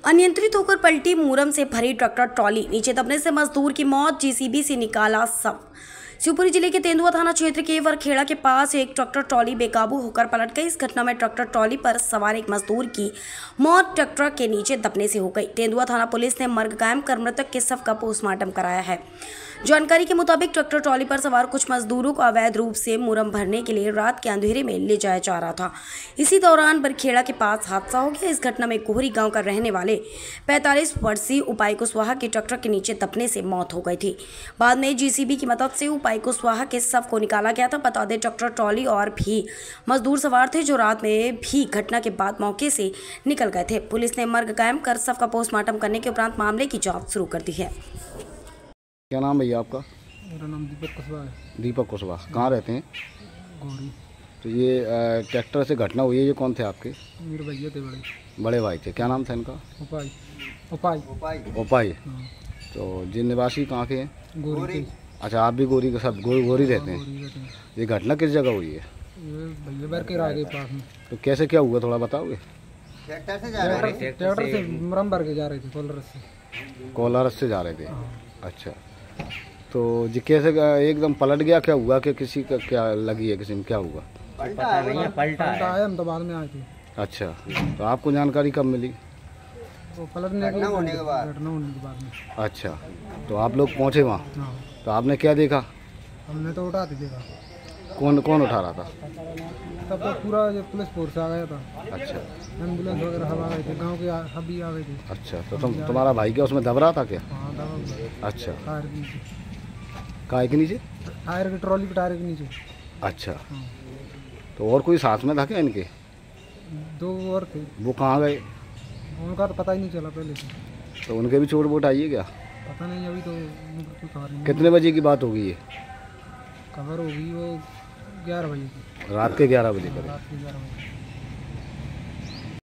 अनियंत्रित होकर पलटी मुरम से भरी ट्रैक्टर ट्रॉली, नीचे दबने से मजदूर की मौत, जेसीबी से निकाला शव। शिवपुरी जिले के तेंदुआ थाना क्षेत्र के वरखेड़ा के पास एक ट्रैक्टर ट्रॉली बेकाबू होकर पलट गई। इस घटना में ट्रैक्टर ट्रॉली पर सवार एक मजदूर की मौत ट्रैक्टर के नीचे दबने से हो गई। तेंदुआ थाना पुलिस ने मर्ग कायम कर मृतक के शव का पोस्टमार्टम कराया है। जानकारी के मुताबिक ट्रैक्टर ट्रॉली पर सवार कुछ मजदूरों को अवैध रूप से मुरम भरने के लिए रात के अंधेरे में ले जाया जा रहा था। इसी दौरान बरखेड़ा के पास हादसा हो गया। इस घटना में कोहरी गांव का रहने वाले 45 वर्षीय उपाय कुशवाहा की ट्रैक्टर के नीचे दबने से मौत हो गई थी। बाद में जेसीबी की मदद से उपाय कुशवाहा के शव को निकाला गया था। बता दें, ट्रैक्टर ट्रॉली और भी मजदूर सवार थे जो रात में भी घटना के बाद मौके से निकल गए थे। पुलिस ने मर्ग कायम कर शव का पोस्टमार्टम करने के उपरांत मामले की जाँच शुरू कर दी है। क्या नाम भैया आपका? मेरा नाम दीपक कुशवाहा है। दीपक कुशवाहा। कहाँ रहते हैं? गौरी। तो ये ट्रैक्टर से घटना हुई है, ये कौन थे आपके? मेरे भैया थे, बड़े भाई थे। क्या नाम था इनका? उपाय। हाँ। तो जिन निवासी कहाँ के हैं? गौरी। अच्छा, आप भी गौरी के सब गोरी रहते हैं। ये घटना किस जगह हुई है? ये भैया बरखेड़ा के पास में। तो कैसे क्या हुआ, थोड़ा बताओगे? ट्रैक्टर से मुरम भर के जा रहे थे, कोलारस से जा रहे थे। अच्छा, तो जी कैसे एकदम पलट गया, क्या हुआ कि किसी का क्या लगी है, किसी में क्या हुआ? पलटा है, हम तो बाद में आए थे। अच्छा, तो आपको जानकारी कब मिली? वो पलटने घटना होने के बाद में। अच्छा, तो आप लोग पहुँचे वहाँ? हाँ। तो आपने क्या देखा? हमने तो उठाते देखा। कौन कौन उठा रहा था? तब तो पूरा पुलिस फोर्स आ गया था। अच्छा, एम्बुलेंस वगैरह सब आ गए थे, गाँव के सभी आ गए थे। अच्छा, तो तुम्हारा भाई क्या उसमें दब रहा था क्या? हाँ, दबा। अच्छा, टायर के नीचे। काय के नीचे? टायर के ट्रॉली के टायर के नीचे। अच्छा, हाँ। तो और कोई साथ में था क्या इनके? 2 और थे। वो कहाँ गए? उनका तो पता ही नहीं चला पहले से। तो उनके भी चोट वोट आई है क्या? पता नहीं, अभी तो कोई खबर नहीं। कितने बजे की बात होगी ये? खबर होगी वो 11 बजे की। रात के 11 बजे रात के 11 बजे।